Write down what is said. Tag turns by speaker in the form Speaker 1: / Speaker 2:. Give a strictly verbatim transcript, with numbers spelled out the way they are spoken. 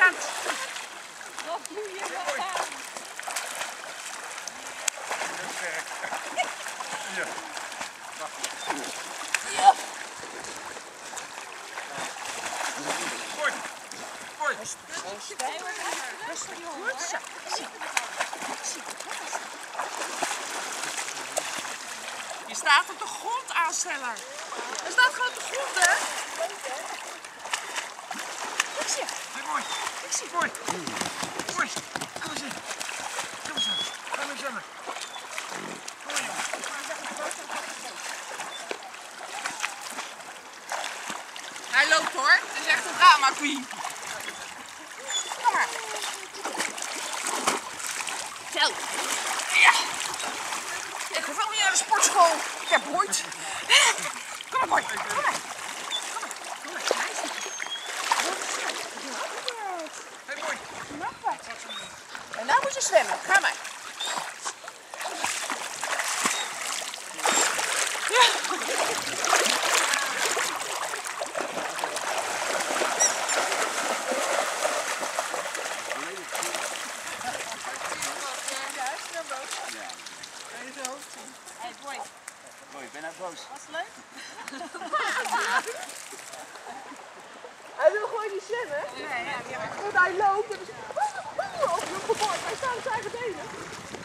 Speaker 1: gaat.
Speaker 2: Wat doe je nou aan?
Speaker 3: Ja.
Speaker 2: Ja.
Speaker 3: Mooi. Mooi.
Speaker 2: Rustig jongen. Goed zo.
Speaker 1: Je staat op de grond, aansteller. Je staat gewoon op de grond, hè?
Speaker 2: Ik zie.
Speaker 3: Mooi.
Speaker 2: Ik zie.
Speaker 3: Mooi. Mooi. Kom eens in. Kom eens aan. Kom eens aan. Mooi jongen.
Speaker 1: Hij loopt hoor. Het is echt een drama queen. Kom maar. Zo. Ja. Ik hoef ook niet naar de sportschool. Ik heb hoort. Kom maar, boy. Kom maar. Kom maar. Kom maar.
Speaker 3: Hey, mooi.
Speaker 1: Nog wat. En nou moet je zwemmen. Ga maar. Ja. Hey boy.
Speaker 4: Boy, ik ben nou boos.
Speaker 1: Was het leuk? Hij wil gewoon niet zwemmen. Ja, ja, ja. Want hij loopt en dan is hij op je geboord. Hij staat op zijn eigen benen.